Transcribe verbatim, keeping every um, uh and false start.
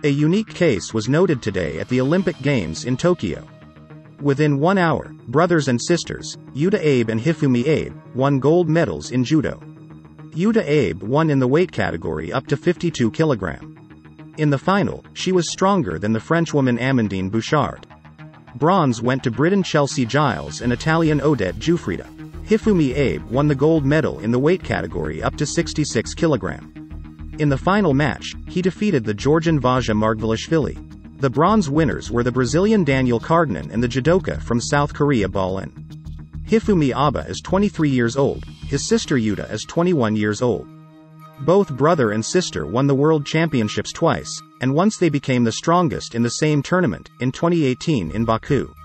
A unique case was noted today at the Olympic Games in Tokyo. Within one hour, brothers and sisters, Yuta Abe and Hifumi Abe, won gold medals in judo. Yuta Abe won in the weight category up to fifty-two kilograms. In the final, she was stronger than the Frenchwoman Amandine Bouchard. Bronze went to Briton Chelsea Giles and Italian Odette Giuffrida. Hifumi Abe won the gold medal in the weight category up to sixty-six kilograms. In the final match, he defeated the Georgian Vaja Margvelashvili. The bronze winners were the Brazilian Daniel Cardinal and the judoka from South Korea Balin. Hifumi Abe is twenty-three years old, his sister Yuta is twenty-one years old. Both brother and sister won the World Championships twice, and once they became the strongest in the same tournament, in twenty eighteen in Baku.